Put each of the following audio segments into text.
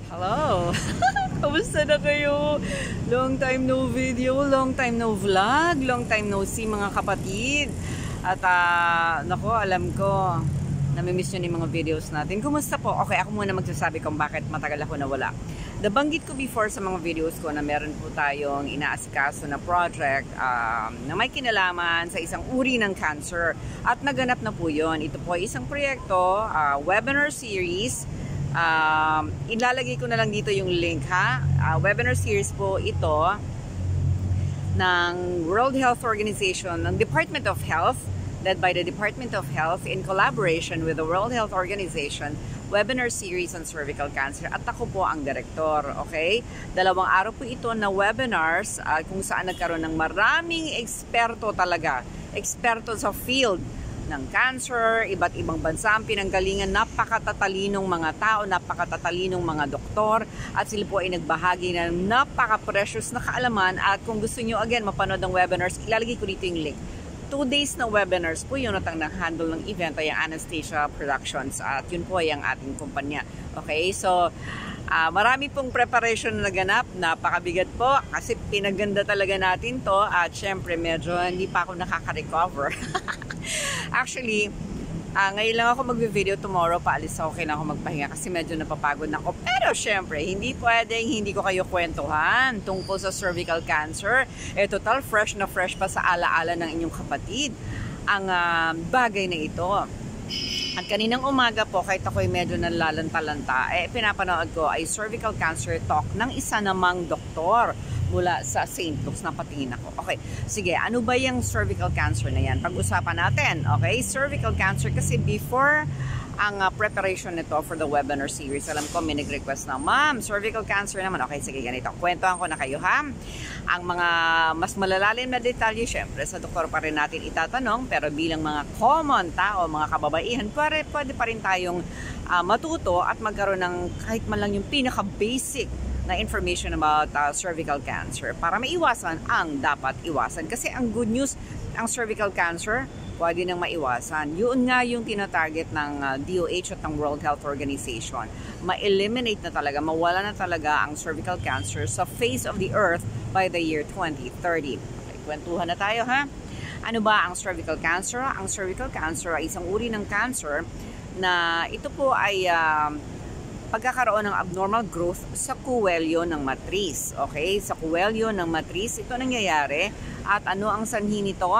Hello! Kamusta na kayo? Long time no video, long time no vlog, long time no see mga kapatid. At nako, alam ko, namimiss nyo yung mga videos natin. Kumusta po? Okay, ako muna magsasabi kung bakit matagal ako nawala. Nabanggit ko before sa mga videos ko na meron po tayong inaasikaso na project na may kinalaman sa isang uri ng cancer. At naganap na po yun. Ito po ay isang proyekto, webinar series. Ilalagay ko na lang dito yung link ha. Webinar series po ito ng World Health Organization, ng Department of Health, led by the Department of Health in collaboration with the World Health Organization, webinar series on cervical cancer. At ako po ang direktor, okay? 2 araw po ito na webinars kung saan nagkaroon ng maraming eksperto talaga. Eksperto sa field ng cancer, iba't ibang bansa ang pinanggalingan, napakatatalinong mga tao, napakatatalinong mga doktor, at sila po ay nagbahagi ng napaka-precious na kaalaman. At kung gusto nyo again mapanood ng webinars, ilalagay ko dito yung link. 2 days na webinars po yun at ang handle ng event ay ang Anastasia Productions at yun po ay ang ating kumpanya. Okay, so marami pong preparation na naganap, napakabigat po kasi pinaganda talaga natin to at syempre medyo hindi pa ako nakaka-recover. Actually, ngayon lang ako mag-video, tomorrow paalis ako, kailangan ako magpahinga kasi medyo napapagod na ako. Pero syempre, hindi pwedeng hindi ko kayo kwentuhan tungkol sa cervical cancer. Total fresh na fresh pa sa alaala ng inyong kapatid ang bagay na ito. At kaninang umaga po, kahit ako'y medyo nalalanta-lanta, pinapanood ko ay cervical cancer talk ng isa namang doktor mula sa St. Luke's. Napatingin ako. Okay, sige, ano ba yung cervical cancer na yan? Pag-usapan natin, okay? Cervical cancer kasi before ang preparation nito for the webinar series, alam ko may nag-request na, Ma'am, cervical cancer naman. Okay, sige, ganito. Kwentuhan ko na kayo, ha? Ang mga mas malalalim na detalye, syempre, sa doktor pa rin natin itatanong, pero bilang mga common tao, mga kababaihan, pwede pa rin tayong matuto at magkaroon ng kahit man lang yung pinaka-basic na information about cervical cancer para maiwasan ang dapat iwasan. Kasi ang good news, ang cervical cancer, pwede nang maiwasan. Yun nga yung tinatarget ng DOH at ng World Health Organization. Ma-eliminate na talaga, mawala na talaga ang cervical cancer sa face of the earth by the year 2030. Okay, kwentuhan na tayo ha. Ano ba ang cervical cancer? Ang cervical cancer ay isang uri ng cancer na ito po ay pagkakaroon ng abnormal growth sa kuwelyo ng matris. Okay? Sa kuwelyo ng matris, ito nangyayari. At ano ang sanhi nito?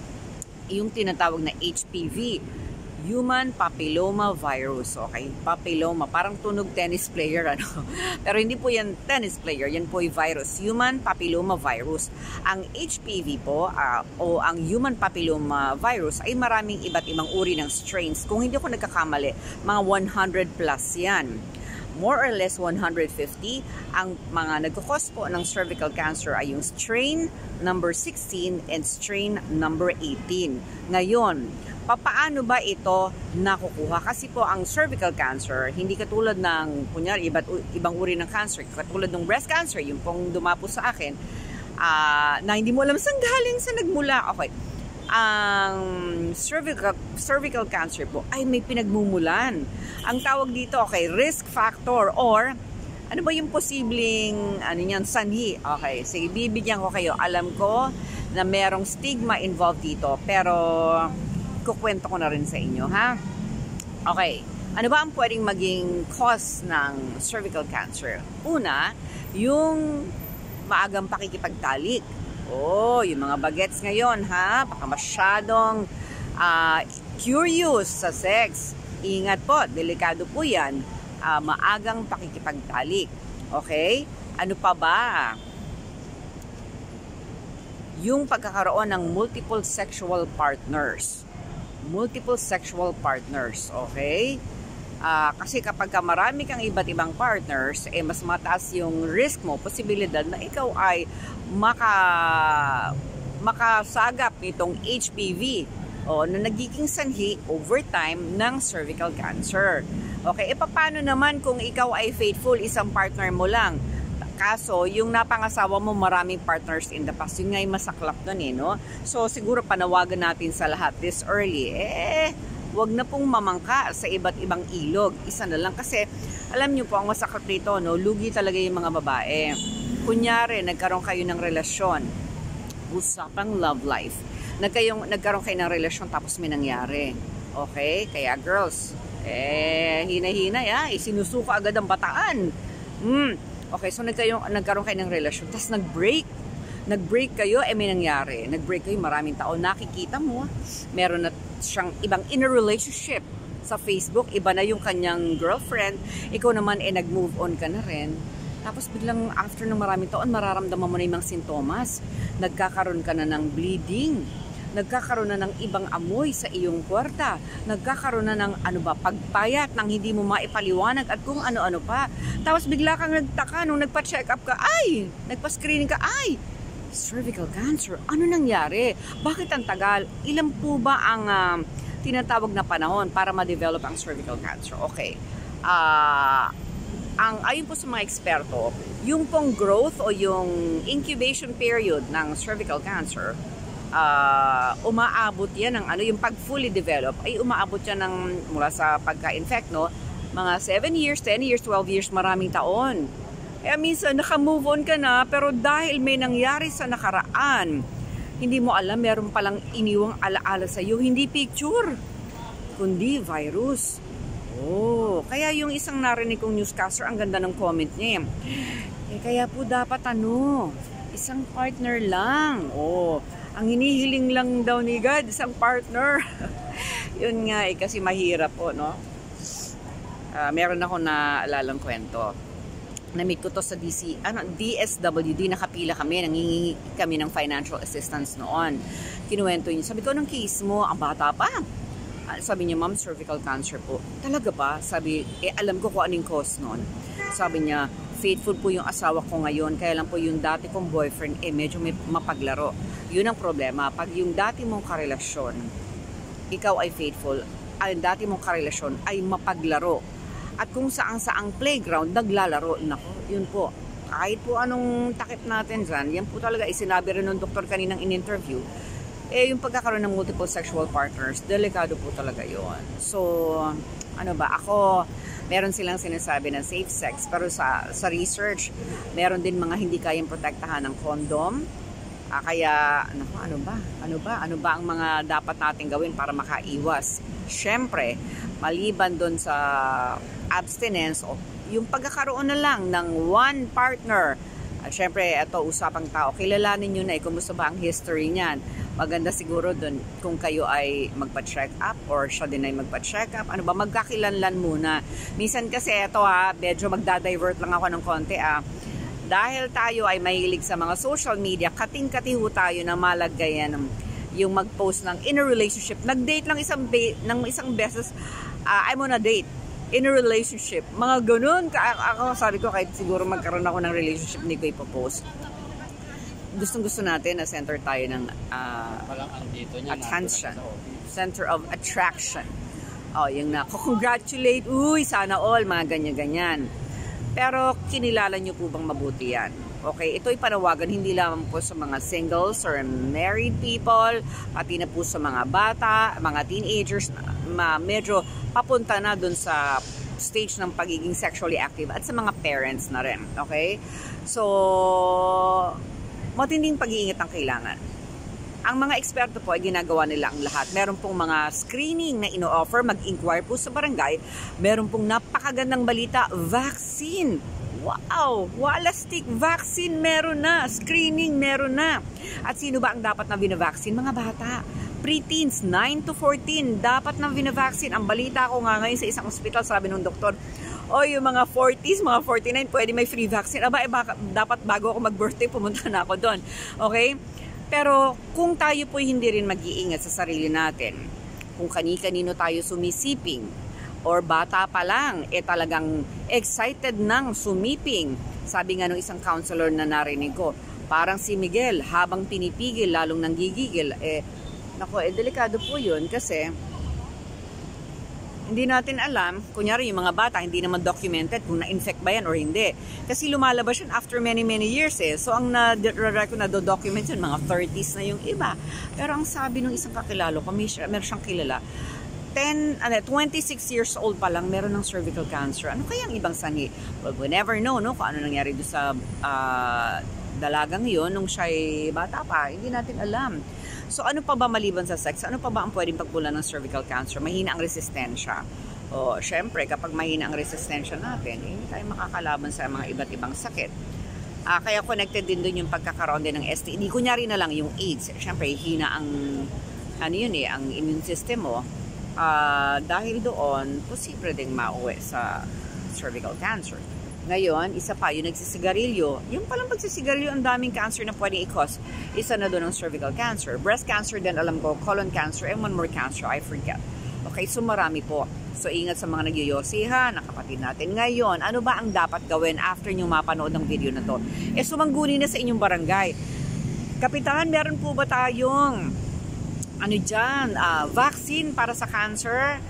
Yung tinatawag na HPV, Human Papilloma Virus. Okay? Papilloma, parang tunog tennis player, ano? Pero hindi po yan tennis player, yan po yung virus. Human Papilloma Virus. Ang HPV po, o ang Human Papilloma Virus, ay maraming iba't ibang uri ng strains. Kung hindi ako nagkakamali, mga 100 plus yan. More or less 150, ang mga nagkakos po ng cervical cancer ay yung strain number 16 and strain number 18. Ngayon, paano ba ito nakukuha? Kasi po ang cervical cancer, hindi katulad ng, kunyari, ibang uri ng cancer, katulad ng breast cancer, yung pong dumapo sa akin, na hindi mo alam saan galing, saan nagmula. Okay. Ang cervical cancer po ay may pinagmumulan. Ang tawag dito, okay, risk factor or ano ba yung posibleng sanhi. Okay, sige, bibigyan ko kayo. Alam ko na merong stigma involved dito, pero kukwento ko na rin sa inyo, ha? Okay, ano ba ang pwedeng maging cause ng cervical cancer? Una, yung maagang pakikipagtalik. Oh, yung mga bagets ngayon, ha? Baka masyadong curious sa sex. Ingat po, delikado po yan. Maagang pakikipagtalik. Okay? Ano pa ba? Yung pagkakaroon ng multiple sexual partners. Multiple sexual partners. Okay? Kasi kapag marami kang iba't ibang partners, mas mataas yung risk mo, posibilidad na ikaw ay makasagap nitong HPV na nagiging sanhi over time ng cervical cancer. Okay, paano naman kung ikaw ay faithful, isang partner mo lang? Kaso, yung napangasawa mo maraming partners in the past, yun nga yung masaklap nun no? So, siguro panawagan natin sa lahat this early, Huwag na pong mamangka sa iba't ibang ilog. Isa na lang kasi alam niyo po ang masakit dito, no, lugi talaga yung mga babae. Kunyari, nagkaroon kayo ng relasyon, usapang love life. Nagkaroon kayo ng relasyon tapos may nangyari. Okay? Kaya girls, hina-hina sinusuka agad ang bataan. Okay, so nagkaroon kayo ng relasyon, tapos nag-break kayo, may nangyari. Nag-break kayo, maraming taon, nakikita mo, meron na siyang ibang inner relationship sa Facebook, iba na yung kanyang girlfriend, ikaw naman nag-move on ka na rin. Tapos biglang after ng maraming taon, mararamdaman mo na yung mga sintomas. Nagkakaroon ka na ng bleeding, nagkakaroon na ng ibang amoy sa iyong kwarta, nagkakaroon na ng pagpayat nang hindi mo maipaliwanag at kung ano-ano pa. Tapos bigla kang nagtaka nung nagpa-check up ka, nagpa-screening ka, cervical cancer. Ano nangyari? Bakit ang tagal? Ilan po ba ang tinatawag na panahon para ma-develop ang cervical cancer? Okay. Ayon po sa mga eksperto, yung pong growth o yung incubation period ng cervical cancer, umaabot yan ng yung pag fully develop, ay umaabot yan ng mula sa pagka-infect, no? Mga 7 years, 10 years, 12 years, maraming taon. Minsan, naka-move on ka na, pero dahil may nangyari sa nakaraan, hindi mo alam, meron palang iniwang alaala sa iyo, hindi picture, kundi virus. Kaya yung isang narinig kong newscaster, ang ganda ng comment niya. Kaya po dapat isang partner lang. Ang hinihiling lang daw ni God, isang partner. Yun nga kasi mahirap po, no? Meron ako na alalang kwento. Na-meet ko to sa DSWD, nakapila kami, nangingi kami ng financial assistance noon. Kinuwento niya, sabi ko, ng case mo, ang bata pa. Sabi niya, ma'am, cervical cancer po. Talaga ba? Sabi, alam ko kung anong cause noon. Sabi niya, faithful po yung asawa ko ngayon, kaya lang po yung dati kong boyfriend, medyo may mapaglaro. Yun ang problema. Pag yung dati mong karelasyon, ikaw ay faithful, ang dati mong karelasyon ay mapaglaro. At kung saang playground, naglalaro. Nako, yun po. Kahit po anong takip natin dyan, yan po talaga, sinabi rin ng doktor kaninang in-interview, yung pagkakaroon ng multiple sexual partners, delikado po talaga yun. So, ako, meron silang sinasabi ng safe sex, pero sa research, meron din mga hindi kayang protektahan ng condom. Kaya, ano ba ang mga dapat natin gawin para makaiwas? Siyempre, maliban doon sa abstinence, yung pagkakaroon na lang ng one partner. At syempre, ito, usapang tao, kilalanin nyo na kumusta ba ang history niyan. Maganda siguro doon kung kayo ay magpa-check up or siya din ay magpa-check up. Magkakilanlan muna. Minsan kasi ito medyo magda-divert lang ako ng konti Dahil tayo ay mahilig sa mga social media, kating-kati tayo na malagayan yung mag-post ng in a relationship. Nag-date lang isang beses, I'm on a date. In a relationship. Mga ganun. Ako sabi ko, kahit siguro magkaroon ako ng relationship, hindi ko ipopost. Gustong-gusto natin na center tayo ng attention. Center of attraction. Yung congratulate, sana all, mga ganyan-ganyan. Pero kinilala nyo po bang mabuti yan? Okay, ito'y panawagan hindi lamang po sa mga singles or married people, pati na po sa mga bata, mga teenagers na medyo papunta na dun sa stage ng pagiging sexually active at sa mga parents na rin. Okay? So, matinding pag-iingat ang kailangan. Ang mga eksperto po ay ginagawa nila ang lahat. Meron pong mga screening na ino-offer, mag-inquire po sa barangay. Meron pong napakagandang balita, vaccine. Wow! Walastik vaccine meron na. Screening meron na. At sino ba ang dapat na binavaccine? Mga bata. Preteens, 9 to 14, dapat na binavaccine. Ang balita ko nga ngayon sa isang ospital, sabi ng doktor, yung mga 40s, mga 49, pwede may free vaccine. Dapat bago ako mag-birthday, pumunta na ako doon. Okay? Pero kung tayo po hindi rin mag-iingat sa sarili natin, kung kani-kanino tayo sumisiping, or bata pa lang, talagang excited ng sumiping. Sabi nga ng isang counselor na narinig ko, parang si Miguel, habang pinipigil, lalong nanggigigil. Delikado po yun kasi hindi natin alam, kunyari yung mga bata, hindi naman documented kung na-infect ba yan or hindi. Kasi lumalabas yun after many years So ang na-document yun, mga 30s na yung iba. Pero ang sabi ng isang kakilalo ko, meron siyang kilala, 26 years old pa lang, meron ng cervical cancer. Ano kaya ang ibang sanhi? Well, we never know, no? Kung ano nangyari doon sa dalagang yun, nung siya'y bata pa, hindi natin alam. So, ano pa ba maliban sa sex? Ano pa ba ang pwedeng pagbulan ng cervical cancer? Mahina ang resistensya. O, syempre, kapag mahina ang resistensya natin, hindi tayo makakalaban sa mga iba't ibang sakit. Kaya connected din doon yung pagkakaroon din ng STD. Kunyari na lang yung AIDS. Syempre, hina ang ang immune system mo. Dahil doon, posible ding mauwi sa cervical cancer. Ngayon, isa pa, yung nagsisigarilyo. Yung palang pagsisigarilyo, ang daming cancer na pwedeng i-cause. Isa na doon ang cervical cancer. Breast cancer din, alam ko, colon cancer, and one more cancer, I forget. Okay, so marami po. So, ingat sa mga nagyoyosihan, na kapatid natin. Ngayon, ano ba ang dapat gawin after nyo mapanood ng video na to? Sumangguni na sa inyong barangay. Kapitan, meron po ba tayong vaccine para sa cancer?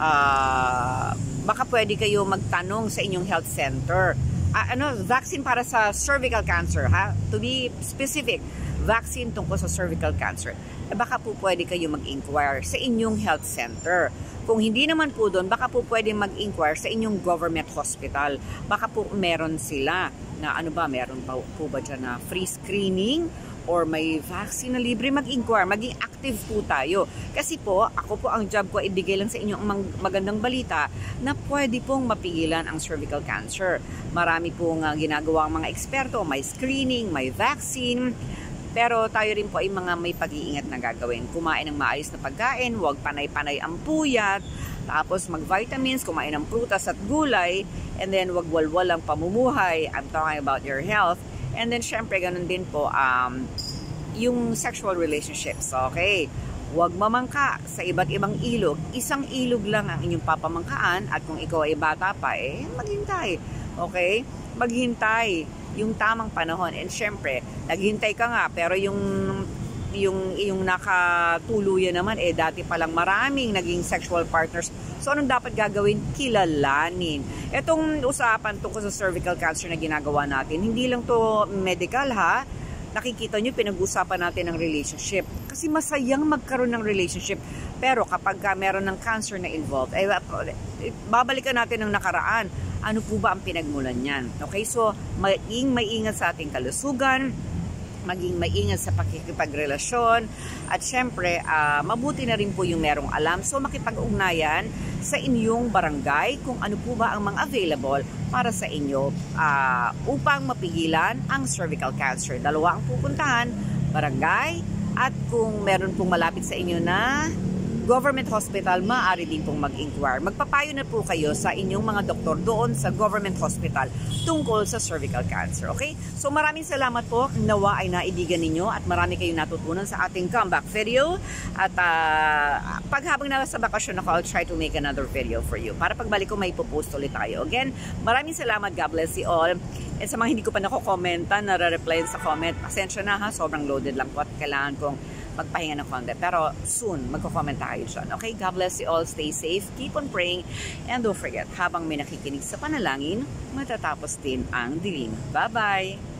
Baka pwede kayo magtanong sa inyong health center. Vaccine para sa cervical cancer, ha? To be specific, vaccine tungkol sa cervical cancer. Baka po pwede kayo mag-inquire sa inyong health center. Kung hindi naman po doon, baka po pwede mag-inquire sa inyong government hospital. Baka po meron sila na meron po ba dyan na free screening or may vaccine na libre, mag-inquire, maging active po tayo. Kasi po, ako po ang job ko, ibigay lang sa inyo ang magandang balita na pwede pong mapigilan ang cervical cancer. Marami pong ginagawa ang mga eksperto, may screening, may vaccine, pero tayo rin po ay mga may pag-iingat na gagawin. Kumain ng maayos na pagkain, huwag panay-panay ang puyat, tapos mag-vitamins, kumain ng prutas at gulay, and then huwag walwalang pamumuhay. I'm talking about your health. And then, syempre, ganun din po, yung sexual relationships, okay? Huwag mamangka sa iba't ibang ilog. Isang ilog lang ang inyong papamangkaan at kung ikaw ay bata pa, maghintay, okay? Maghintay yung tamang panahon. And syempre, naghintay ka nga, pero yung nakatuluyan naman, dati palang maraming naging sexual partners. So, anong dapat gagawin? Kilalanin. Itong usapan tungkol sa cervical cancer na ginagawa natin, hindi lang to medical, ha? Nakikita nyo, pinag-usapan natin ng relationship. Kasi masayang magkaroon ng relationship. Pero kapag meron ng cancer na involved, babalikan natin ng nakaraan. Ano po ba ang pinagmulan niyan? Okay, so, maingat sa ating kalusugan, maging maingat sa pakikipagrelasyon, at syempre, mabuti na rin po yung merong alam. So, makipag-ugnayan sa inyong barangay kung ano po ba ang mga available para sa inyo upang mapigilan ang cervical cancer. Dalawa ang pupuntahan, barangay, at kung meron pong malapit sa inyo na government hospital, maaari din pong mag-inquire. Magpapayo na po kayo sa inyong mga doktor doon sa government hospital tungkol sa cervical cancer. Okay? So maraming salamat po. Nawa ay naibigan ninyo at marami kayong natutunan sa ating comeback video. At habang nasa bakasyon ako, I'll try to make another video for you. Para pagbalik ko, may ipopost ulit tayo. Again, maraming salamat. God bless you all. And sa mga hindi ko pa nako-commentan, nare-replyan sa comment, pasensya na ha, sobrang loaded lang po at kailangan kong magpahinga ng content. Pero soon, magko-comment tayo dyan. Okay, God bless you all. Stay safe, keep on praying, and don't forget, habang may nakikinig sa panalangin, matatapos din ang dilim. Bye-bye!